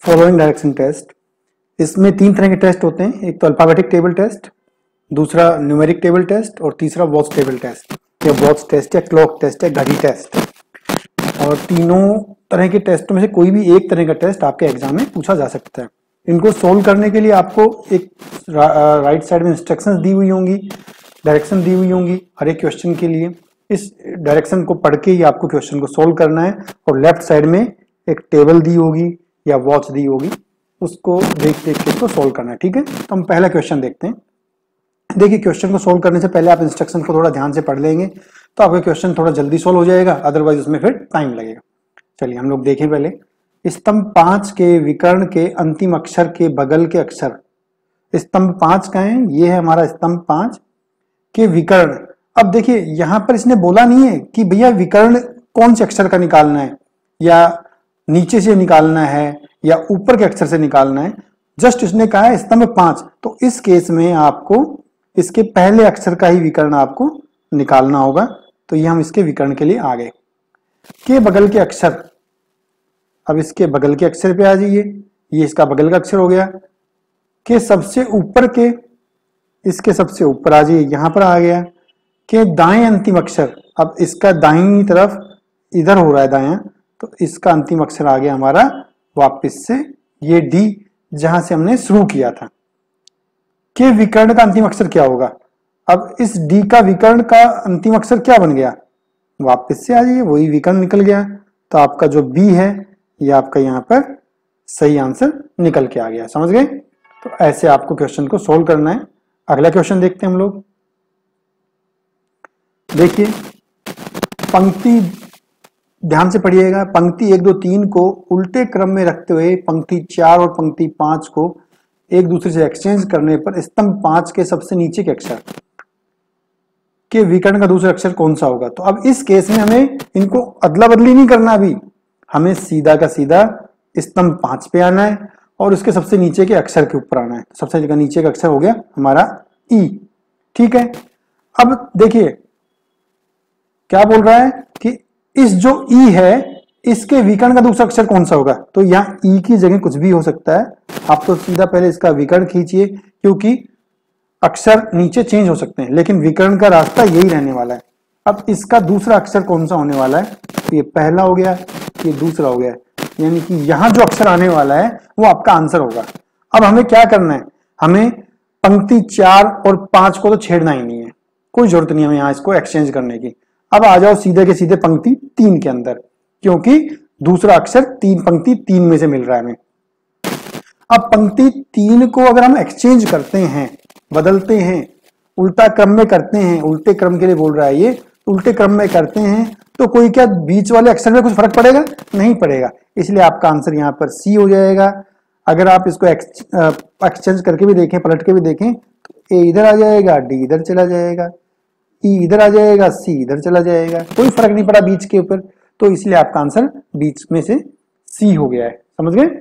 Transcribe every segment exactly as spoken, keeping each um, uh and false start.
Following direction test. इसमें तीन तरह के टेस्ट होते हैं, एक तो अल्फाबेटिक टेबल टेस्ट, दूसरा न्यूमेरिक टेबल टेस्ट और तीसरा वॉच टेबल टेस्ट या वॉच टेस्ट या क्लॉक टेस्ट या घड़ी टेस्ट। और तीनों तरह के टेस्टों में से कोई भी एक तरह का टेस्ट आपके एग्जाम में पूछा जा सकता है। इनको सोल्व करने के लिए आपको एक राइट साइड में इंस्ट्रक्शंस दी हुई होंगी, डायरेक्शन दी हुई होंगी हर एक क्वेश्चन के लिए। इस डायरेक्शन को पढ़ के ही आपको क्वेश्चन को सोल्व करना है। और लेफ्ट साइड में एक टेबल दी होगी या वॉच दी होगी, उसको देख देख के इसको सोल्व करना है। ठीक है, तो हम पहला क्वेश्चन देखते हैं। देखिए, क्वेश्चन को सोल्व करने से पहले आप इंस्ट्रक्शन को थोड़ा ध्यान से पढ़ लेंगे तो आपका क्वेश्चन थोड़ा जल्दी सोल्व हो जाएगा, अदरवाइज उसमें फिर टाइम लगेगा। चलिए हम लोग देखें पहले। स्तंभ पांच के विकर्ण के अंतिम अक्षर के बगल के अक्षर। स्तंभ पांच का है, ये है हमारा स्तंभ पांच के विकर्ण। अब देखिए यहां पर इसने बोला नहीं है कि भैया विकर्ण कौन से अक्षर का निकालना है, या नीचे से निकालना है या ऊपर के अक्षर से निकालना है। जस्ट इसने कहा है स्तंभ पांच, तो इस केस में आपको इसके पहले अक्षर का ही विकर्ण आपको निकालना होगा। तो ये हम इसके विकर्ण के लिए आ गए। के बगल के अक्षर, अब इसके बगल के अक्षर पे आ जाइए, ये इसका बगल का अक्षर हो गया। के सबसे ऊपर के, इसके सबसे ऊपर आ जाइए, यहां पर आ गया। के दाएं अंतिम अक्षर, अब इसका दाहिनी तरफ इधर हो रहा है दायां, तो इसका अंतिम अक्षर आ गया हमारा वापस से ये डी, जहां से हमने शुरू किया था। के विकर्ण का अंतिम अक्षर क्या होगा? अब इस डी का विकर्ण का अंतिम अक्षर क्या बन गया? वापस से आ जाइए, वही विकर्ण निकल गया। तो आपका जो बी है ये आपका यहाँ पर सही आंसर निकल के आ गया। समझ गए? तो ऐसे आपको क्वेश्चन को सोल्व करना है। अगला क्वेश्चन देखते हैं हम लोग। देखिए, पंक्ति ध्यान से पढ़िएगा। पंक्ति एक दो तीन को उल्टे क्रम में रखते हुए पंक्ति चार और पंक्ति पांच को एक दूसरे से एक्सचेंज करने पर स्तंभ पांच के सबसे नीचे के अक्षर के विकर्ण का दूसरा अक्षर कौन सा होगा? तो अब इस केस में हमें इनको अदला बदली नहीं करना, अभी हमें सीधा का सीधा स्तंभ पांच पे आना है और उसके सबसे नीचे के अक्षर के ऊपर आना है। सबसे नीचे का अक्षर हो गया हमारा ई। ठीक है, अब देखिए क्या बोल रहा है कि इस जो ई है इसके विकर्ण का दूसरा अक्षर कौन सा होगा? तो यहाँ ई की जगह कुछ भी हो सकता है। आप तो सीधा पहले इसका विकर्ण खींचिए, क्योंकि अक्षर नीचे चेंज हो सकते हैं लेकिन विकर्ण का रास्ता यही रहने वाला है। अब इसका दूसरा अक्षर कौन सा होने वाला है? ये पहला हो गया, ये दूसरा हो गया, यानी कि यहां जो अक्षर आने वाला है वो आपका आंसर होगा। अब हमें क्या करना है? हमें पंक्ति चार और पांच को तो छेड़ना ही नहीं है, कोई जरूरत नहीं हमें यहाँ इसको एक्सचेंज करने की। अब आ जाओ सीधे के सीधे पंक्ति तीन के अंदर, क्योंकि दूसरा अक्षर तीन पंक्ति तीन में से मिल रहा है हमें। अब पंक्ति तीन को अगर हम एक्सचेंज करते हैं, बदलते हैं, उल्टा क्रम में करते हैं, उल्टे क्रम के लिए बोल रहा है ये, उल्टे क्रम में करते हैं, तो कोई क्या बीच वाले अक्षर में कुछ फर्क पड़ेगा? नहीं पड़ेगा। इसलिए आपका आंसर यहाँ पर सी हो जाएगा। अगर आप इसको एक्सचेंज करके भी देखें, पलट के भी देखें, तो ए इधर आ जाएगा, डी इधर चला जाएगा, ई इधर आ जाएगा, सी इधर चला जाएगा, कोई फर्क नहीं पड़ा बीच के ऊपर। तो इसलिए आपका आंसर बीच में से सी हो गया है। समझ गए?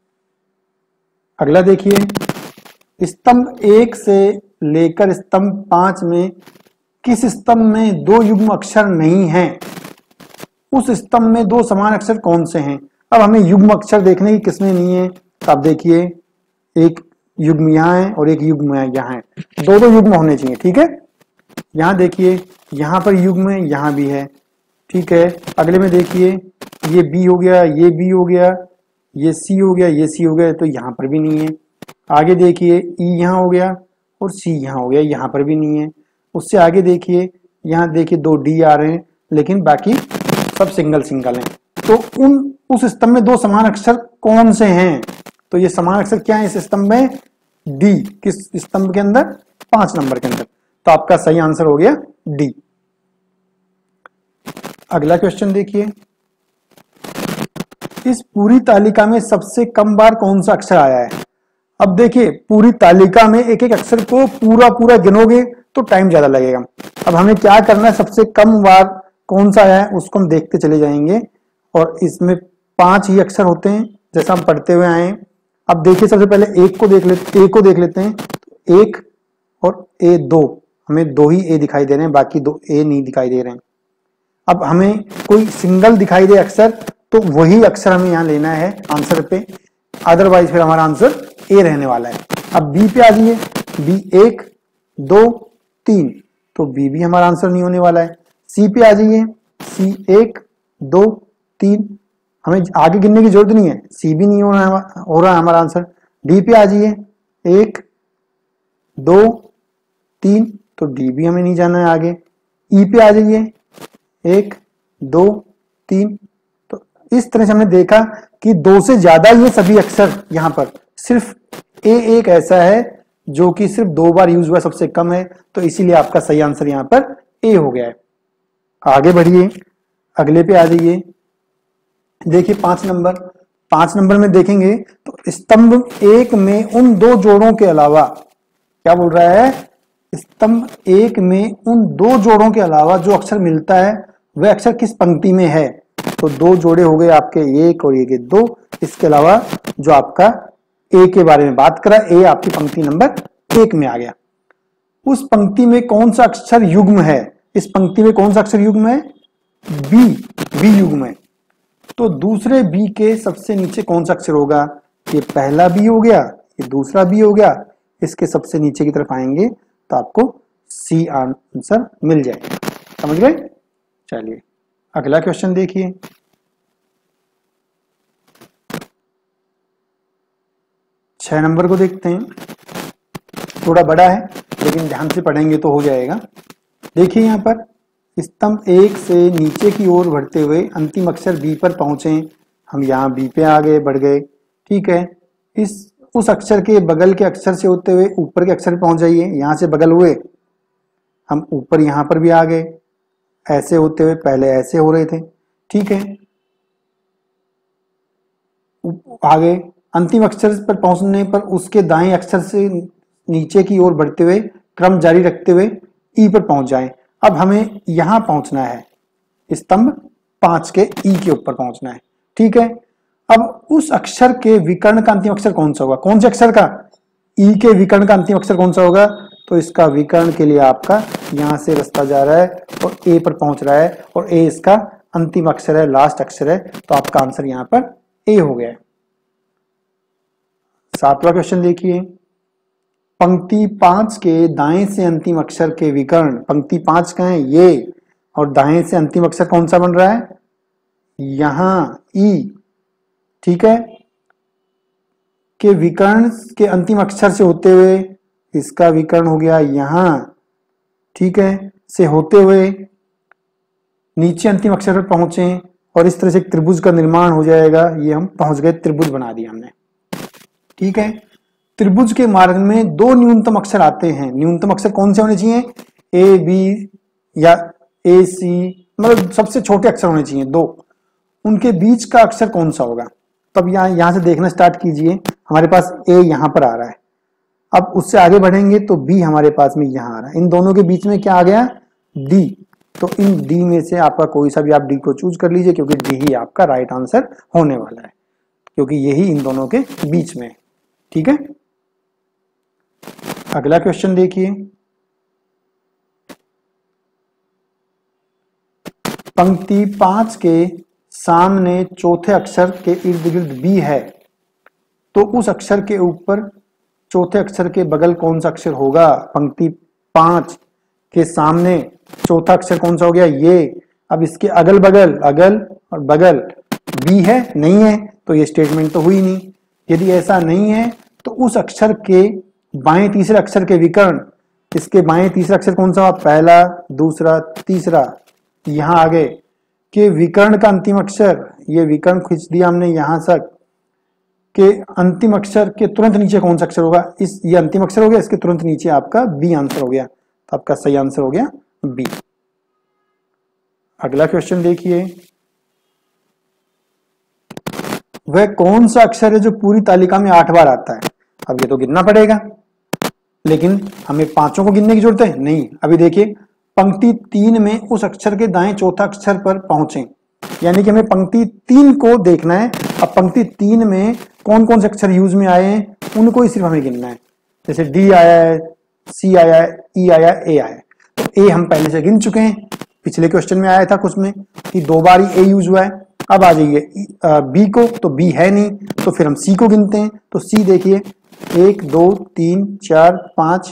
अगला देखिए, स्तंभ एक से लेकर स्तंभ पांच में किस स्तंभ में दो युग्म अक्षर नहीं हैं? उस स्तंभ में दो समान अक्षर कौन से हैं? अब हमें युग्म अक्षर देखने की किसमें नहीं है, तो आप देखिए एक युग्म यहाँ है और एक युग्म यहाँ है, दो दो युग्म होने चाहिए। ठीक है, यहाँ देखिए यहाँ पर युग्म है, यहाँ भी है। ठीक है, अगले में देखिए ये बी हो गया, ये बी हो गया, ये सी हो गया, ये सी हो गया, तो यहाँ पर भी नहीं है। आगे देखिए ई यहाँ हो गया और सी यहाँ हो गया, यहाँ पर भी नहीं है। उससे आगे देखिए, यहाँ देखिए दो डी आ रहे हैं लेकिन बाकी सब सिंगल सिंगल हैं। तो उन उस स्तंभ में दो समान अक्षर कौन से हैं? तो ये समान अक्षर क्या है इस स्तंभ में? डी। किस स्तंभ के अंदर? पांच नंबर के अंदर। तो आपका सही आंसर हो गया डी। अगला क्वेश्चन देखिए, इस पूरी तालिका में सबसे कम बार कौन सा अक्षर आया है? अब देखिए पूरी तालिका में एक एक अक्षर को पूरा पूरा गिनोगे तो टाइम ज्यादा लगेगा। अब हमें क्या करना है, सबसे कम बार कौन सा आया है उसको हम देखते चले जाएंगे। और इसमें पांच ही अक्षर होते हैं जैसा हम पढ़ते हुए आए हैं। अब देखिए सबसे पहले एक को देख लेते एक को देख लेते हैं। तो एक और ए दो, हमें दो ही ए दिखाई दे रहे हैं, बाकी दो ए नहीं दिखाई दे रहे हैं। अब हमें कोई सिंगल दिखाई दे अक्षर तो वही अक्षर हमें यहाँ लेना है आंसर पे। अदरवाइज फिर हमारा आंसर ए रहने वाला है। अब बी पे आ जाइए, बी एक दो तीन, तो बी भी हमारा आंसर नहीं होने वाला है। सी पे आ जाइए, सी एक दो तीन, हमें आगे गिनने की जरूरत नहीं है, सी भी नहीं हो रहा है, हो रहा है हमारा आंसर। डी पे आ जाइए, एक दो तीन, तो डी भी हमें नहीं जाना है आगे। ई पे आ जाइए, एक दो तीन, तो इस तरह से हमने देखा कि दो से ज्यादा ये सभी अक्षर यहां पर, सिर्फ ए एक ऐसा है जो कि सिर्फ दो बार यूज हुआ, सबसे कम है, तो इसीलिए आपका सही आंसर यहां पर ए हो गया है। आगे बढ़िए, अगले पे आ जाइए, देखिए पांच नंबर। पांच नंबर में देखेंगे तो स्तंभ एक में उन दो जोड़ों के अलावा, क्या बोल रहा है, स्तंभ एक में उन दो जोड़ों के अलावा जो अक्षर मिलता है वह अक्षर किस पंक्ति में है। तो दो जोड़े हो गए आपके एक और एक दो, इसके अलावा जो आपका ए के बारे में बात करा, ए आपकी पंक्ति नंबर एक में आ गया। उस पंक्ति में कौन सा अक्षर युग्म है, इस पंक्ति में कौन सा अक्षर युग्म है, बी, बी युग्म है। तो दूसरे बी के सबसे नीचे कौन सा अक्षर होगा, ये पहला बी हो गया, ये दूसरा बी हो गया, इसके सबसे नीचे की तरफ आएंगे तो आपको सी आंसर मिल जाएगा। समझ गए? चलिए अगला क्वेश्चन देखिए। छह नंबर को देखते हैं, थोड़ा बड़ा है लेकिन ध्यान से पढ़ेंगे तो हो जाएगा। देखिए यहां पर स्तंभ एक से नीचे की ओर बढ़ते हुए अंतिम अक्षर बी पर पहुंचे, हम यहाँ बी पे आ गए, बढ़ गए, ठीक है। इस उस अक्षर के बगल के अक्षर से होते हुए ऊपर के अक्षर पे पहुंच जाइए, यहां से बगल हुए हम ऊपर यहां पर भी आ गए, ऐसे होते हुए पहले ऐसे हो रहे थे, ठीक है। आगे अंतिम अक्षर पर पहुंचने पर उसके दाएं अक्षर से नीचे की ओर बढ़ते हुए क्रम जारी रखते हुए ई पर पहुंच जाएं। अब हमें यहां पहुंचना है, स्तंभ पांच के ई के ऊपर पहुंचना है, ठीक है। अब उस अक्षर के विकर्ण का अंतिम अक्षर कौन सा होगा, कौन से अक्षर का, ई के विकर्ण का अंतिम अक्षर कौन सा होगा, तो इसका विकर्ण के लिए आपका यहां से रास्ता जा रहा है और ए पर पहुंच रहा है और ए इसका अंतिम अक्षर है, लास्ट अक्षर है, तो आपका आंसर यहां पर ए हो गया है। सातवां क्वेश्चन देखिए, पंक्ति पांच के दाएं से अंतिम अक्षर के विकर्ण, पंक्ति पांच का है ये, और दाएं से अंतिम अक्षर कौन सा बन रहा है, यहां ई, ठीक है, के विकर्ण के अंतिम अक्षर से होते हुए इसका विकर्ण हो गया यहां, ठीक है, से होते हुए नीचे अंतिम अक्षर पर पहुंचे और इस तरह से एक त्रिभुज का निर्माण हो जाएगा। ये हम पहुंच गए, त्रिभुज बना दिया हमने, ठीक है। त्रिभुज के मार्ग में दो न्यूनतम अक्षर आते हैं, न्यूनतम अक्षर कौन से होने चाहिए, ए बी या ए सी, मतलब सबसे छोटे अक्षर होने चाहिए दो, उनके बीच का अक्षर कौन सा होगा। तब यहाँ यहां से देखना स्टार्ट कीजिए, हमारे पास ए यहां पर आ रहा है, अब उससे आगे बढ़ेंगे तो बी हमारे पास में यहां आ रहा है, इन दोनों के बीच में क्या आ गया, डी, तो इन डी में से आपका कोई सा भी आप डी को चूज कर लीजिए, क्योंकि डी ही आपका राइट आंसर होने वाला है, क्योंकि यही इन दोनों के बीच में, ठीक है। अगला क्वेश्चन देखिए, पंक्ति पांच के सामने चौथे अक्षर के इर्द गिर्द बी है, तो उस अक्षर के ऊपर चौथे अक्षर के बगल कौन सा अक्षर होगा। पंक्ति पांच के सामने चौथा अक्षर कौन सा हो गया, ये। अब इसके अगल बगल, अगल और बगल बी है, नहीं है, तो ये स्टेटमेंट तो हुई नहीं। यदि ऐसा नहीं है तो उस अक्षर के बाएं तीसरे अक्षर के विकर्ण, इसके बाएं तीसरा अक्षर कौन सा, पहला दूसरा तीसरा, यहां आगे के विकर्ण का अंतिम अक्षर, ये विकर्ण खींच दिया हमने यहां तक, के अंतिम अक्षर के तुरंत नीचे कौन सा अक्षर होगा, इस ये अंतिम अक्षर हो गया, इसके तुरंत नीचे आपका बी आंसर हो गया, तो आपका सही आंसर हो गया बी। अगला क्वेश्चन देखिए, वह कौन सा अक्षर है जो पूरी तालिका में आठ बार आता है। अब ये तो गिनना पड़ेगा, लेकिन हमें पांचों को गिनने की जरूरत है नहीं। अभी देखिए पंक्ति तीन में उस अक्षर के दाएं चौथा अक्षर पर पहुंचे, यानी कि हमें पंक्ति तीन को देखना है। अब पंक्ति तीन में कौन कौन से अक्षर यूज में आए हैं उनको ही सिर्फ हमें गिनना है, जैसे डी आया है, सी आया है, ई आया, ए आया है। तो ए हम पहले से गिन चुके हैं, पिछले क्वेश्चन में आया था कुछ में कि दो बार ही ए यूज हुआ है, अब आ जाइए बी को, तो बी है नहीं तो फिर हम सी को गिनते हैं। तो सी देखिए एक दो तीन चार पांच,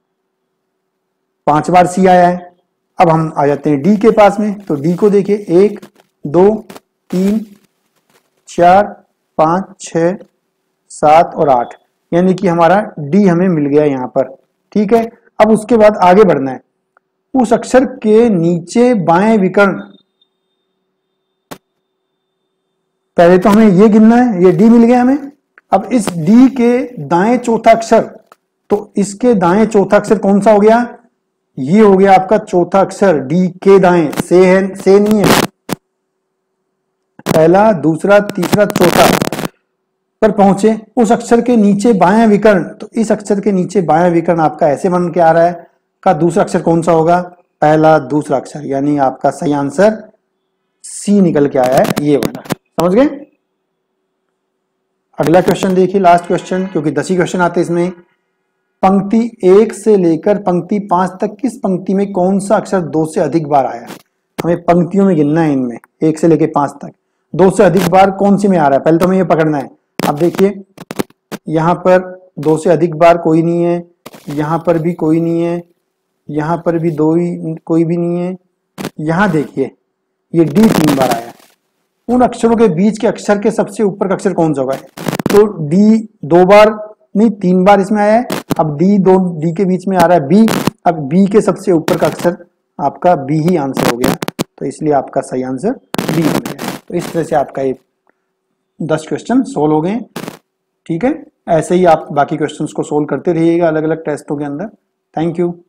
पांच बार सी आया है। अब हम आ जाते हैं डी के पास में, तो डी को देखिए एक दो तीन चार पांच छ सात और आठ, यानी कि हमारा डी हमें मिल गया यहां पर। ठीक है, अब उसके बाद आगे बढ़ना है। उस अक्षर के नीचे बाएं विकर्ण, पहले तो हमें ये गिनना है, ये डी मिल गया हमें। अब इस डी के दाएं चौथा अक्षर, तो इसके दाएं चौथा अक्षर कौन सा हो गया, ये हो गया आपका चौथा अक्षर डी के दाएं, से है से नहीं है, पहला दूसरा तीसरा चौथा पर पहुंचे। उस अक्षर के नीचे बायां विकर्ण, तो इस अक्षर के नीचे बायां विकर्ण आपका ऐसे बन के आ रहा है, का दूसरा अक्षर कौन सा होगा, पहला दूसरा अक्षर, यानी आपका सही आंसर सी निकल के आया है, ये वाला। समझ गए। अगला क्वेश्चन देखिए, लास्ट क्वेश्चन, क्योंकि दस ही क्वेश्चन आते हैं इसमें। पंक्ति एक से लेकर पंक्ति पांच तक किस पंक्ति में कौन सा अक्षर दो से अधिक बार आया है। हमें पंक्तियों में गिनना है, इनमें एक से लेकर पांच तक दो से अधिक बार कौन सी में आ रहा है, पहले तो हमें ये पकड़ना है। अब देखिए यहां पर दो से अधिक बार कोई नहीं है, यहां पर भी कोई नहीं है, यहां पर भी दो ही कोई भी नहीं है। यहां देखिए ये डी तीन बार आया है। उन अक्षरों के बीच के अक्षर के सबसे ऊपर का अक्षर कौन सा होगा, तो डी दो बार नहीं तीन बार इसमें आया है। अब डी दो डी के बीच में आ रहा है बी, अब बी के सबसे ऊपर का अक्षर आपका बी ही आंसर हो गया, तो इसलिए आपका सही आंसर बी हो गया। तो इस तरह से आपका ये दस क्वेश्चन सोल्व हो गए। ठीक है, ऐसे ही आप बाकी क्वेश्चंस को सोल्व करते रहिएगा अलग अलग टेस्टों के अंदर। Thank you.